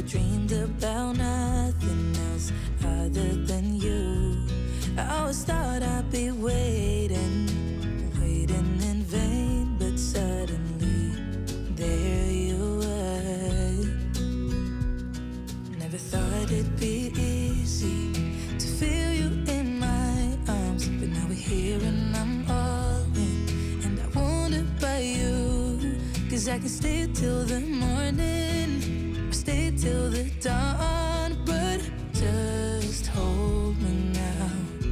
dreamed about nothing else other than you. I always thought I'd be waiting in vain, but suddenly there you were. Never thought it'd be easy to feel you in my arms, but now we're here and I'm all in, and I wonder about you, 'cause I can stay till the morning, or stay till the dawn, but just hold me now.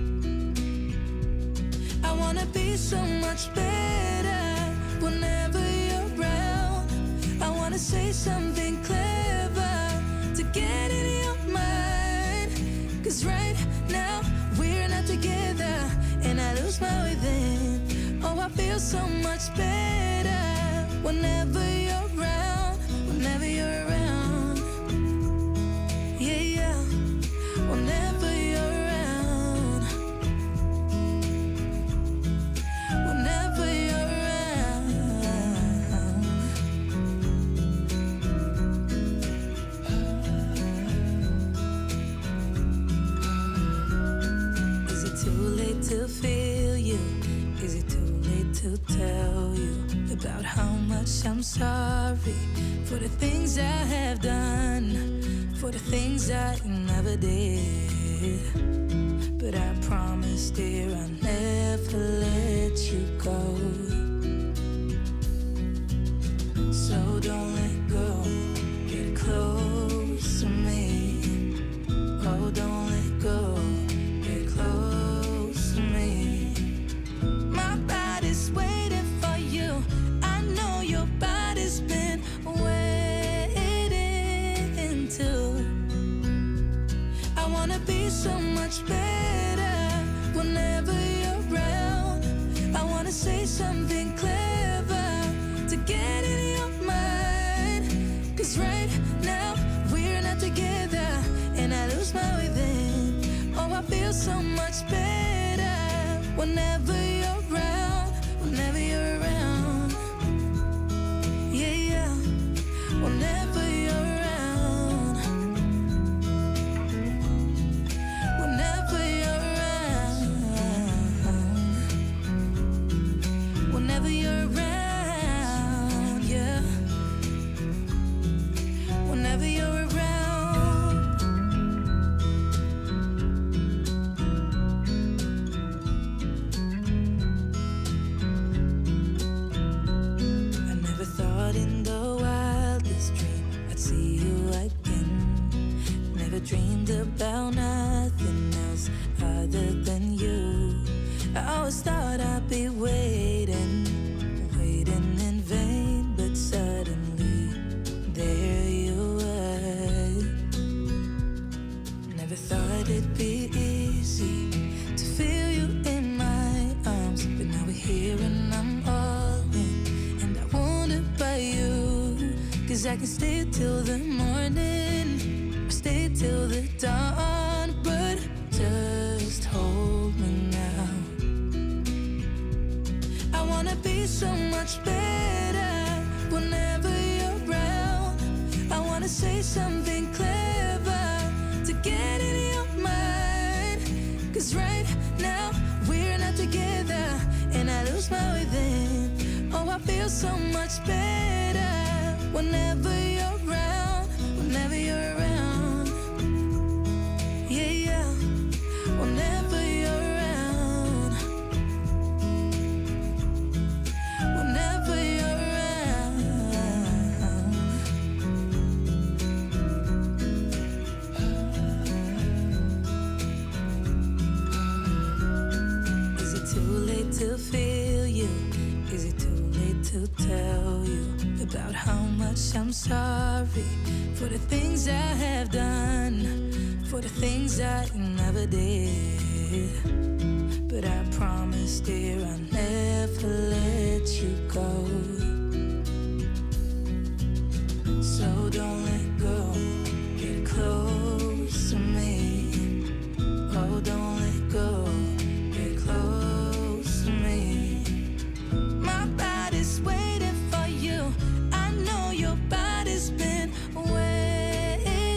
I wanna be so much better whenever you're around. I wanna say something clever to get in your mind, 'cause right now we're not together and I lose my way then. Oh, I feel so much better whenever you're around, whenever you're around. Yeah, yeah, whenever you're around, whenever you're around. Is it too late to feel you? Is it too late to tell you about how much I'm sorry for the things I have done, for the things I never did? But I promise, dear, I'll never let you go. So don't let go, get close to me. Oh, don't let go, get close to me. My body's waiting for you. I know your body's been waiting too. I wanna be so much better whenever you're around. I wanna say something clever to get in your mind, 'cause right now we're not together and I lose my way then. Oh, I feel so much better whenever you're around, whenever you're around. Yeah, yeah, whenever you're around, whenever you're around, whenever you're around, yeah, whenever you're around. I never thought in the wildest dream I'd see you again. Never dreamed about nothing else other than you. I always thought I'd be waiting in vain, but suddenly there you were. Never thought it'd be easy to feel you in my arms, but now we're here and I'm all in, and I wonder about you, 'cause I can stay till the morning, or stay till the dawn, but just hold me now. I wanna be so much better whenever you're around. I wanna say something clever to get in your mind, 'cause right now we're not together and I lose my way then. Oh, I feel so much better whenever you're around, whenever you're around. Yeah, yeah, whenever you're around, whenever you're around. Is it too late to feel you? Is it too late to tell you about how much I'm sorry for the things I have done, for the things I never did? But I promise, dear, I'll never let you go. So don't let go, get close to me. Oh, don't let go, get close to me. My body's waiting for you. I know your body's been waiting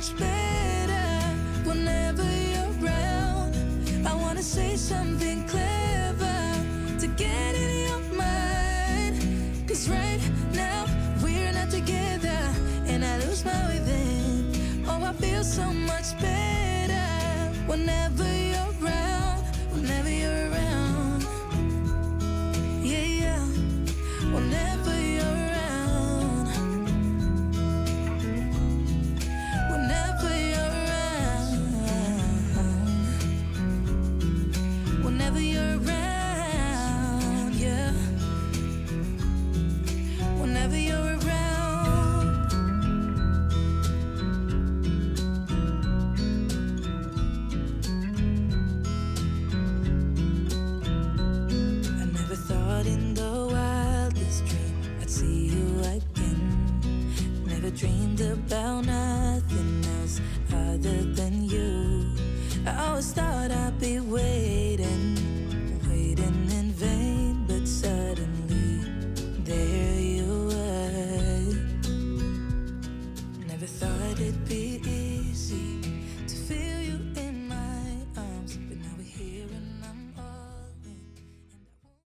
much better whenever you're around. I wanna say something clever to get in your mind. 'Cause right now we're not together and I lose my way then. Oh, I feel so much better whenever you're around. Whenever you're around. Yeah, yeah. Whenever you're around. Whenever you're around. Whenever you're around, yeah. Whenever you're around. I never thought in the wildest dream I'd see you again. Never dreamed about nothing else other than you. I always thought I'd be waiting, waiting in vain, but suddenly there you were. Never thought it'd be